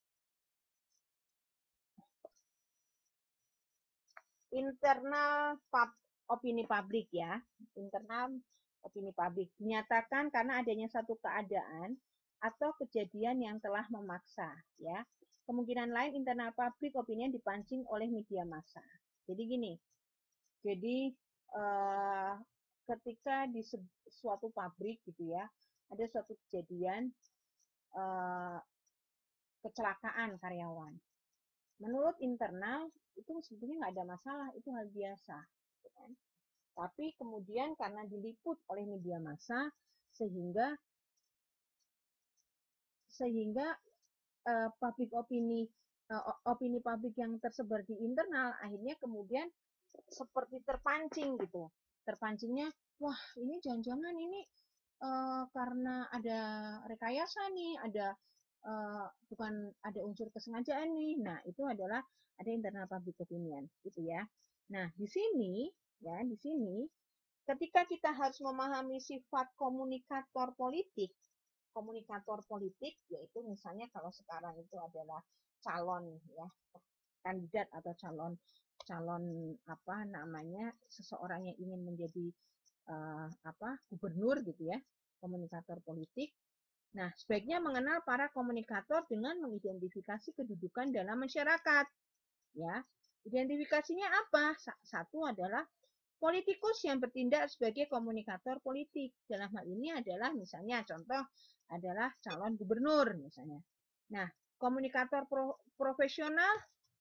internal pub, opini publik ya. Internal opini publik dinyatakan karena adanya satu keadaan atau kejadian yang telah memaksa ya. Kemungkinan lain internal publik opini dipancing oleh media massa. Jadi gini. Jadi eh, ketika di suatu pabrik gitu ya, ada suatu kejadian eh, kecelakaan karyawan. Menurut internal itu sebetulnya nggak ada masalah, itu hal biasa. Gitu kan? Tapi kemudian karena diliput oleh media massa sehingga sehingga uh, public opini uh, opini publik yang tersebar di internal akhirnya kemudian seperti terpancing gitu. Terpancingnya, wah ini jangan-jangan ini uh, karena ada rekayasa nih, ada uh, bukan ada unsur kesengajaan nih. Nah, itu adalah ada internal public opinion gitu ya. Nah, di sini ya, di sini ketika kita harus memahami sifat komunikator politik, komunikator politik yaitu misalnya kalau sekarang itu adalah calon ya kandidat atau calon calon apa namanya seseorang yang ingin menjadi uh, apa gubernur gitu ya, komunikator politik. Nah, sebaiknya mengenal para komunikator dengan mengidentifikasi kedudukan dalam masyarakat. Ya, identifikasinya apa? Satu adalah politikus yang bertindak sebagai komunikator politik. Dalam hal ini adalah misalnya contoh adalah calon gubernur misalnya. Nah, komunikator pro profesional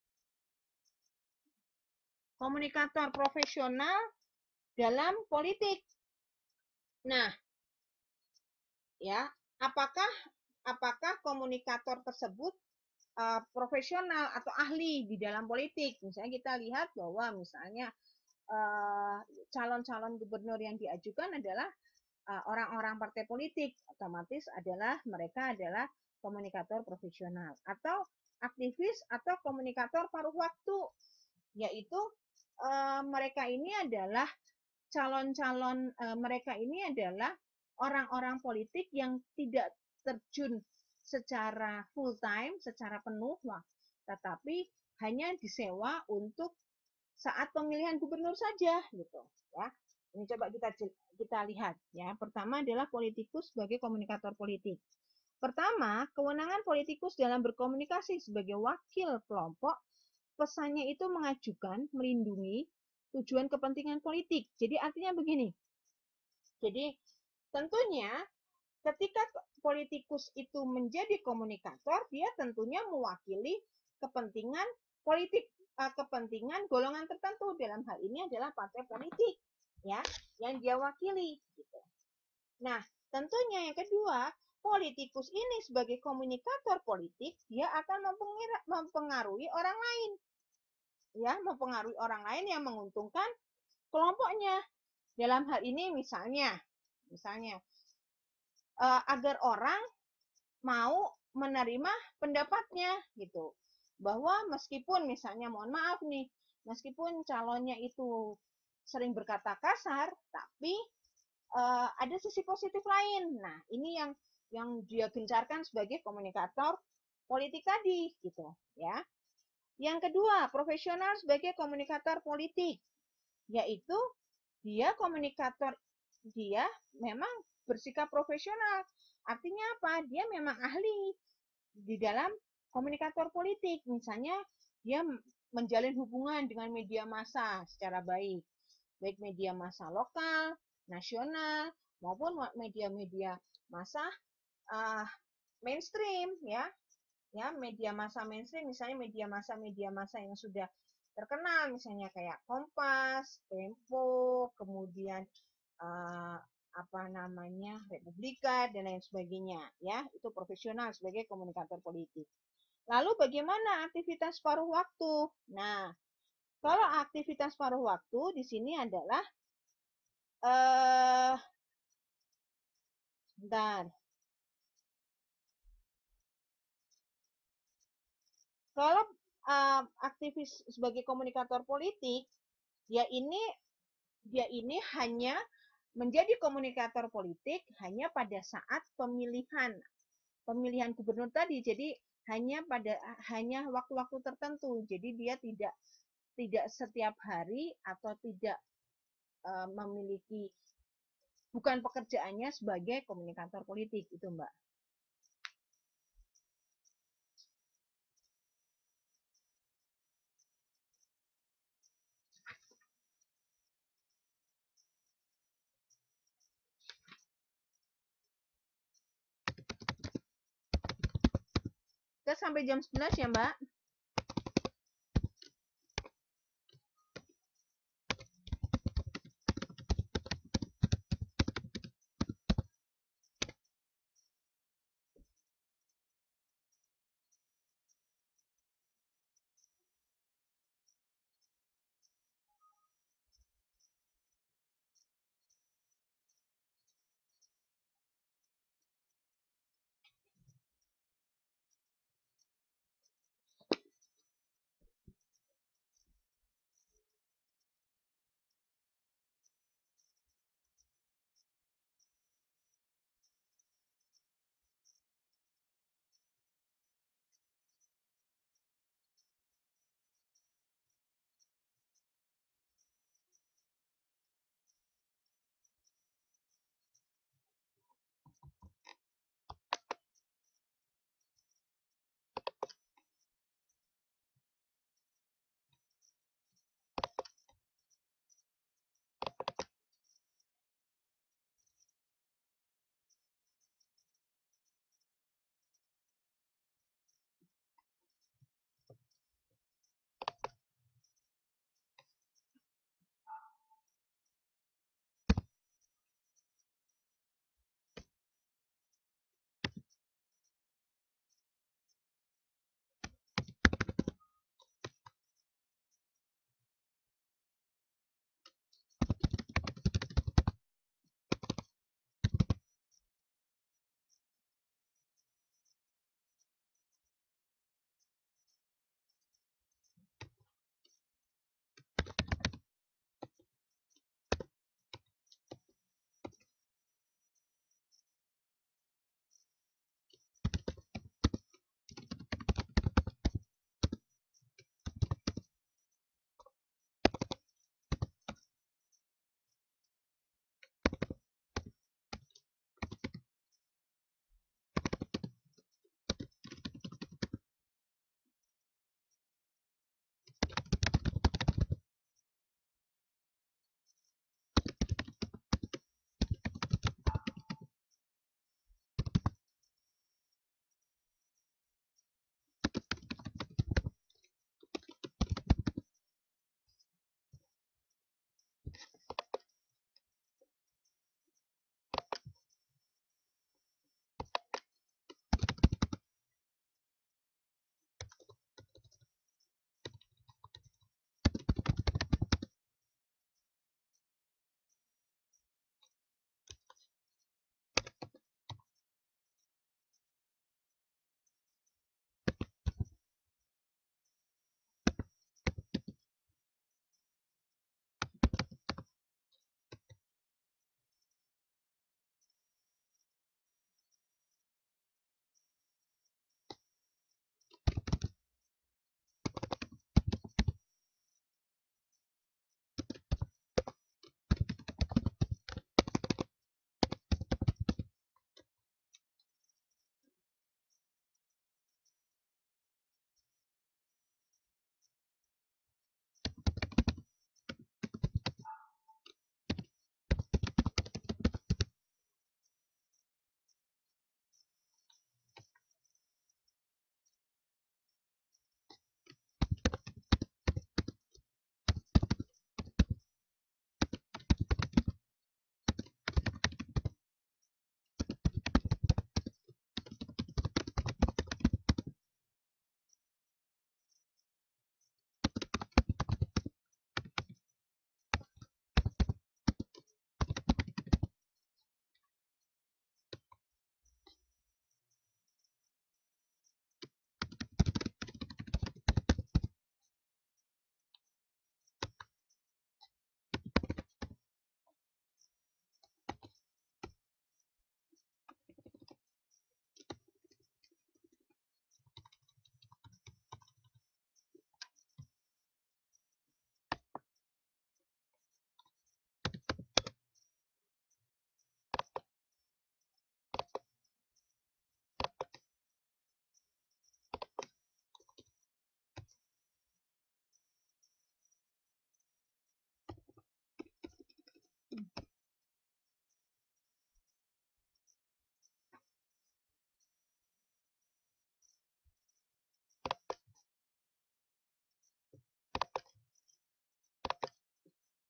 komunikator profesional dalam politik. Nah, ya, apakah apakah komunikator tersebut uh, profesional atau ahli di dalam politik? Misalnya kita lihat bahwa misalnya calon-calon uh, gubernur yang diajukan adalah orang-orang uh, partai politik, otomatis adalah mereka adalah komunikator profesional atau aktivis atau komunikator paruh waktu, yaitu uh, mereka ini adalah calon-calon uh, mereka ini adalah orang-orang politik yang tidak terjun secara full time, secara penuh, wah, tetapi hanya disewa untuk saat pemilihan gubernur saja, gitu, ya. Ini coba kita kita lihat, ya. Pertama adalah politikus sebagai komunikator politik. Pertama, kewenangan politikus dalam berkomunikasi sebagai wakil kelompok, pesannya itu mengajukan, melindungi tujuan kepentingan politik. Jadi artinya begini. Jadi tentunya ketika politikus itu menjadi komunikator, dia tentunya mewakili kepentingan politik, uh, kepentingan golongan tertentu. Dalam hal ini adalah partai politik, ya, yang dia wakili. Gitu. Nah, tentunya yang kedua, politikus ini sebagai komunikator politik, dia akan mempengaruhi orang lain, ya, mempengaruhi orang lain yang menguntungkan kelompoknya. Dalam hal ini misalnya, misalnya uh, agar orang mau menerima pendapatnya gitu, bahwa meskipun misalnya mohon maaf nih, meskipun calonnya itu sering berkata kasar, tapi uh, ada sisi positif lain. Nah, ini yang yang dia gencarkan sebagai komunikator politik tadi gitu ya. Yang kedua, profesional sebagai komunikator politik, yaitu dia komunikator, dia memang bersikap profesional. Artinya apa? Dia memang ahli di dalam komunikator politik. Misalnya dia menjalin hubungan dengan media massa secara baik, baik media massa lokal, nasional, maupun media-media massa uh, mainstream, ya, ya media massa mainstream, misalnya media massa media massa yang sudah terkenal, misalnya kayak Kompas, Tempo, kemudian uh, apa namanya Republika dan lain sebagainya, ya, itu profesional sebagai komunikator politik. Lalu bagaimana aktivitas paruh waktu? Nah, kalau aktivitas paruh waktu di sini adalah eh bentar. Kalau uh, aktivis sebagai komunikator politik, dia ini dia ini hanya menjadi komunikator politik hanya pada saat pemilihan pemilihan gubernur tadi. Jadi hanya pada hanya waktu-waktu tertentu. Jadi dia tidak tidak setiap hari atau tidak uh, memiliki, bukan pekerjaannya sebagai komunikator politik itu, Mbak. Kita sampai jam sebelas ya, Mbak.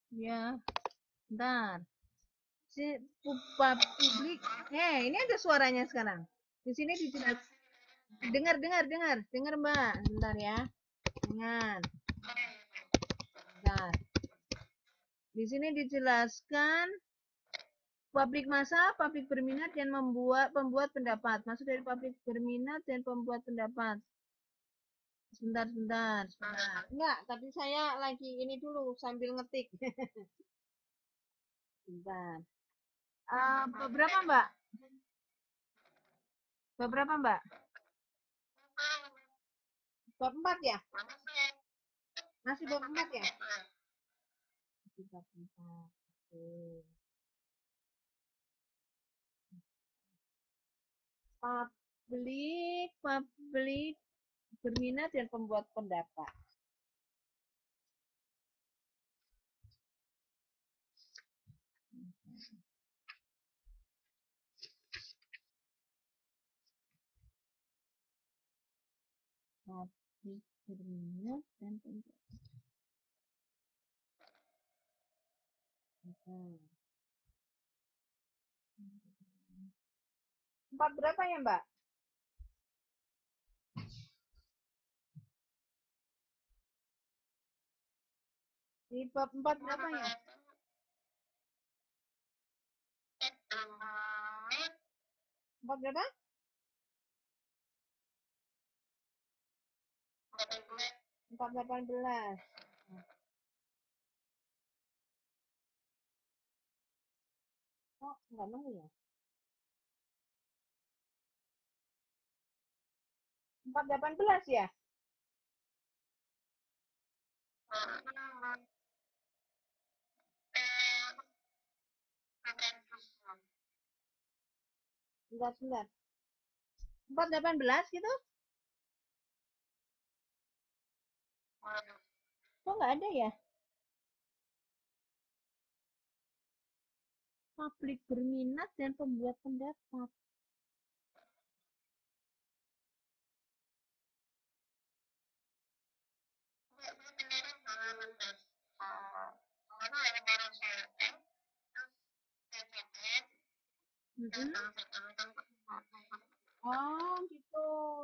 Ya, bentar. Si publik. Eh, ini ada suaranya sekarang. Di sini dijelas. Dengar, dengar, dengar, dengar Mbak. Bentar ya. Dengar. Bentar. Di sini dijelaskan publik massa, publik berminat dan membuat pembuat pendapat. Maksud dari publik berminat dan pembuat pendapat. Sebentar, sebentar, sebentar. Enggak, tapi saya lagi ini dulu sambil ngetik. Sebentar. Uh, beberapa Mbak? Beberapa Mbak? Bab empat ya? Masih bab empat ya? Masih bab empat. Oke. Publik, publik berminat dan pembuat pendapat. Publik berminat dan pembuat pendapat. Empat berapa ya Mbak? Di bab empat berapa ya? Empat berapa? Empat delapan belas. Oh, enggak nemu ya? Empat delapan belas ya? Sebentar, sebentar. Empat delapan belas gitu? Kok nggak ada ya? Publik berminat dan pembuat pendapat. Mm-hmm. Oh gitu.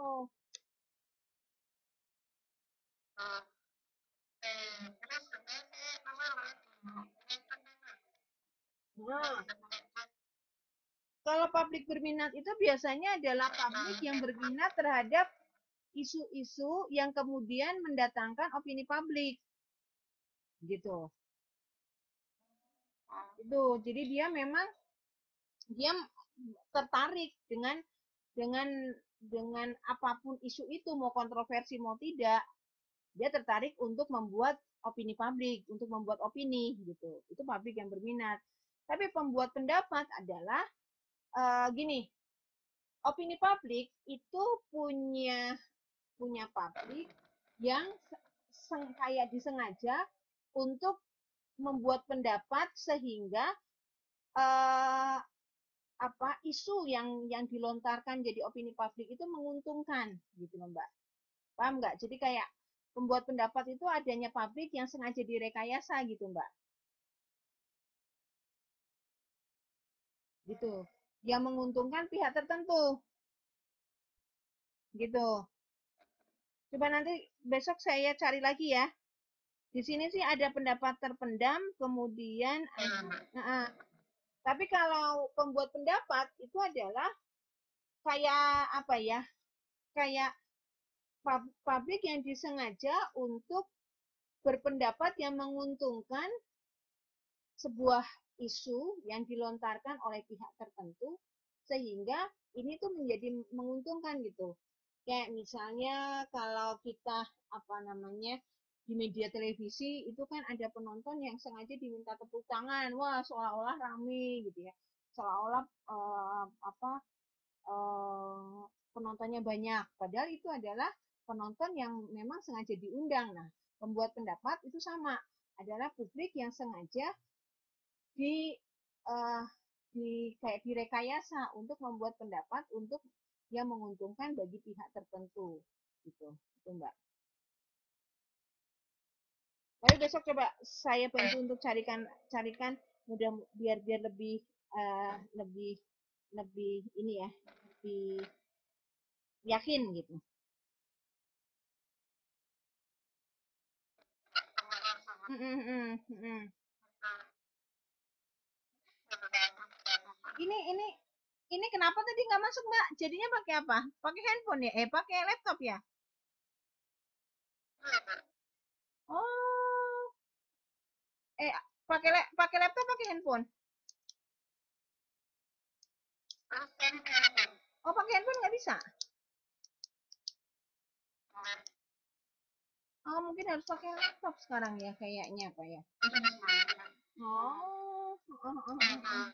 Nah, kalau publik berminat itu biasanya adalah publik yang berminat terhadap isu-isu yang kemudian mendatangkan opini publik. Gitu. Itu. Jadi dia memang dia tertarik dengan dengan dengan apapun isu itu, mau kontroversi mau tidak, dia tertarik untuk membuat opini publik, untuk membuat opini gitu. Itu publik yang berminat. Tapi pembuat pendapat adalah uh, gini, opini publik itu punya punya publik yang kayak disengaja untuk membuat pendapat sehingga uh, apa isu yang yang dilontarkan jadi opini publik itu menguntungkan gitu loh Mbak. Paham nggak? Jadi kayak pembuat pendapat itu adanya publik yang sengaja direkayasa gitu Mbak. Gitu. Yang menguntungkan pihak tertentu. Gitu. Coba nanti besok saya cari lagi ya. Di sini sih ada pendapat terpendam, kemudian uh, uh, tapi kalau pembuat pendapat itu adalah kayak apa ya? Kayak publik yang disengaja untuk berpendapat yang menguntungkan sebuah isu yang dilontarkan oleh pihak tertentu sehingga ini tuh menjadi menguntungkan gitu. Kayak misalnya kalau kita apa namanya di media televisi itu kan ada penonton yang sengaja diminta tepuk tangan, wah seolah-olah rame gitu ya, seolah-olah uh, apa uh, penontonnya banyak, padahal itu adalah penonton yang memang sengaja diundang. Nah, pembuat pendapat itu sama, adalah publik yang sengaja di uh, di kayak direkayasa untuk membuat pendapat untuk yang menguntungkan bagi pihak tertentu gitu, itu Mbak. Tapi besok coba saya bantu untuk carikan carikan mudah biar biar lebih uh, lebih lebih ini ya, lebih yakin gitu. Mm -mm, mm -mm. Ini ini ini kenapa tadi nggak masuk Mbak? Jadinya pakai apa? Pakai handphone ya? Eh pakai laptop ya? Oh, eh pakai pakai laptop pakai handphone? Oh pakai handphone nggak bisa? Oh mungkin harus pakai laptop sekarang ya kayaknya Pak ya. Oh, oh, oh, oh, oh.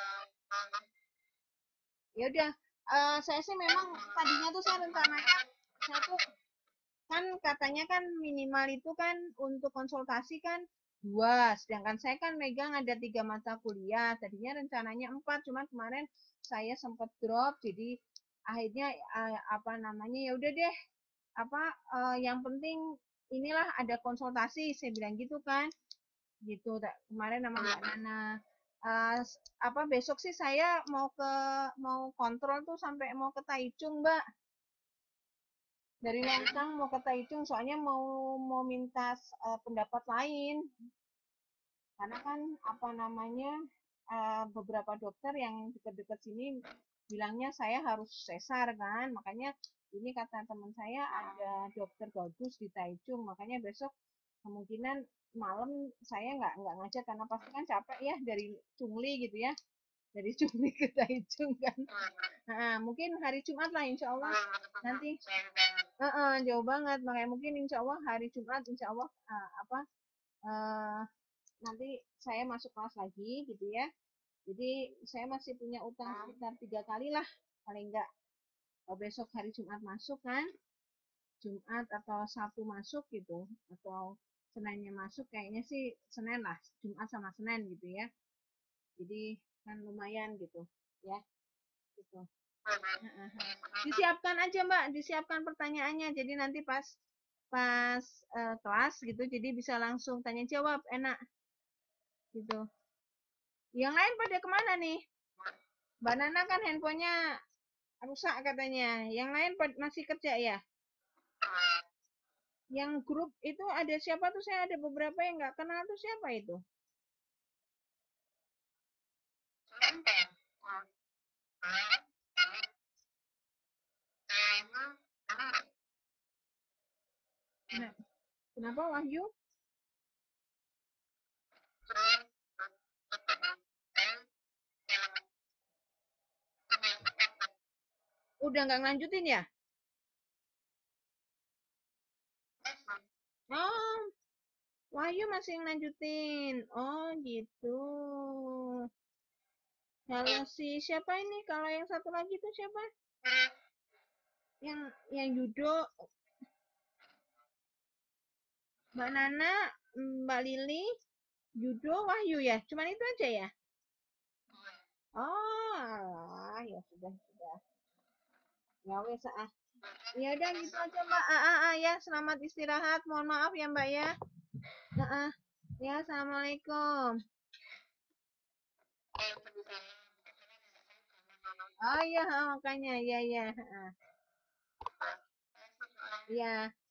Ya udah. Uh, saya sih memang tadinya tuh saya rencananya saya tuh kan katanya kan minimal itu kan untuk konsultasi kan dua, sedangkan saya kan megang ada tiga mata kuliah, tadinya rencananya empat, cuman kemarin saya sempat drop, jadi akhirnya uh, apa namanya ya udah deh, apa uh, yang penting inilah ada konsultasi, saya bilang gitu kan, gitu kemarin sama Mbak Nana. Uh, apa besok sih saya mau ke mau kontrol tuh sampai mau ke Taichung Mbak, dari Lontang mau ke Taichung soalnya mau mau minta uh, pendapat lain karena kan apa namanya uh, beberapa dokter yang dekat-dekat sini bilangnya saya harus sesar kan, makanya ini kata teman saya ada dokter bagus di Taichung, makanya besok kemungkinan malam saya nggak nggak ngajak karena pasti kan capek ya dari Chungli gitu ya, dari Chungli ke Taichung kan. Nah, mungkin hari Jumat lah insya Allah nanti. Uh, uh, jauh banget, makanya mungkin insya Allah hari Jumat insya Allah uh, apa uh, nanti saya masuk kelas lagi gitu ya. Jadi saya masih punya utang sekitar tiga kali lah paling enggak. Oh, besok hari Jumat masuk kan, Jumat atau Sabtu masuk gitu, atau Seninnya masuk, kayaknya sih Senin lah, Jumat sama Senin gitu ya. Jadi kan lumayan gitu ya, gitu. Disiapkan aja Mbak, disiapkan pertanyaannya, jadi nanti pas pas uh, kelas gitu, jadi bisa langsung tanya jawab, enak gitu. Yang lain pada kemana nih? Mbak Nana kan handphonenya rusak katanya. Yang lain masih kerja ya? Yang grup itu ada siapa tuh? Saya ada beberapa yang nggak kenal tuh, siapa itu? Nah, kenapa Wahyu? Udah nggak ngelanjutin ya? Oh, Wahyu masih ngelanjutin. Oh, gitu. Kalau si siapa ini? Kalau yang satu lagi tuh siapa? Yang yang judo, Mbak Nana, Mbak Lili, judo, Wahyu ya? Cuman itu aja ya? Oh, alah, ya sudah sudah. Ya wes ah. Ya udah gitu aja Mbak. Ah, ah, ah, ya selamat istirahat. Mohon maaf ya Mbak ya. Ah, ah. Ya assalamualaikum. Oh iya makanya ya ya. Ah. Ya.